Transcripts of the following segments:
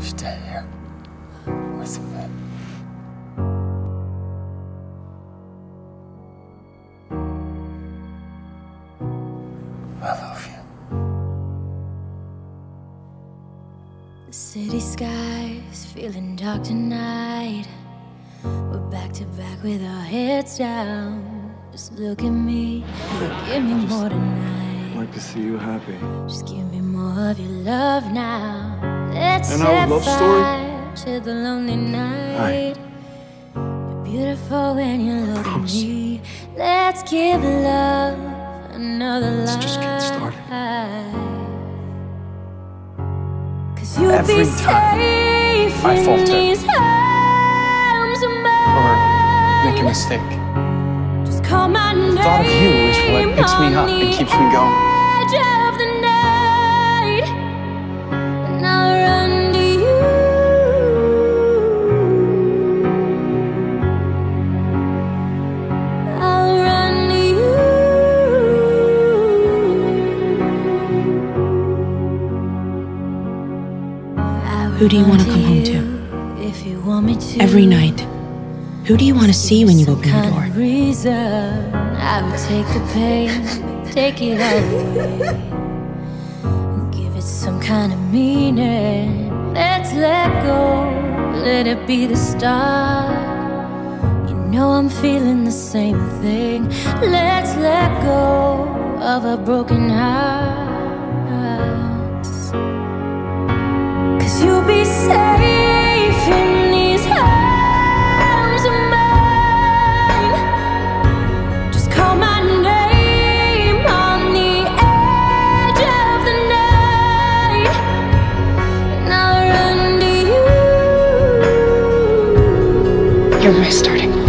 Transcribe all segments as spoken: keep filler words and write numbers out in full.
stay here with me. I love you. The city skies feeling dark tonight. We're back to back with our heads down. Just look at me, give me more tonight. I'd like to see you happy. Just give me more of your love now. Let's And our love story? to the lonely night. You're beautiful when you look at me. Let's give love another life. Let's just get started. Cause you'll Every be time safe I in falter these arms of mine. or make a mistake, Just call my the name thought of you is what picks me up and keeps me going. edge of the night, and I'll run to you. I'll run to you. Who do you want to come home to? If you want me to. Every night. Who do you want to see when you open the door? Reason I would take the pain, take it all away, give it some kind of meaning. Let's let go, let it be the start. You know I'm feeling the same thing. Let's let go of a broken hearts. Cause you'll be safe in these arms of mine. Just call my name on the edge of the night, and I'll run to you. You're my starting point.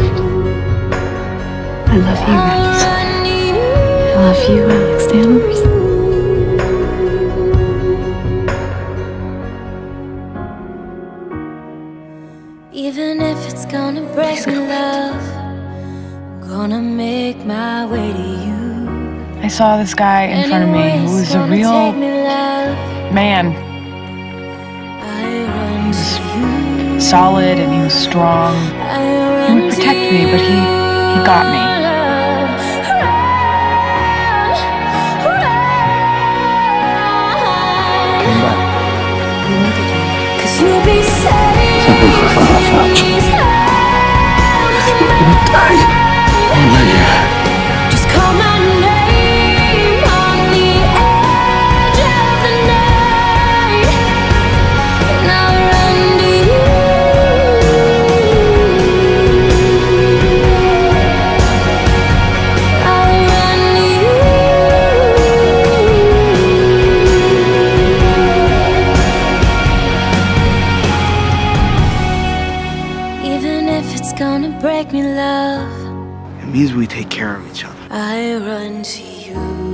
I love you, Maggie. I love you, Alex Danvers. Even if it's gonna break me, love, I'm gonna make my way to you. I saw this guy in front of me who was a real man. He was solid and he was strong. He would protect me, but he, he got me. Come back. Cause you'll be safe. Something for fun I found you. You're gonna die. Oh, Maggie. Just call my name on the edge of the night, and I'll run to you. I'll run to you. Even if it's gonna break me, love, It means we take care of each other. I run to you.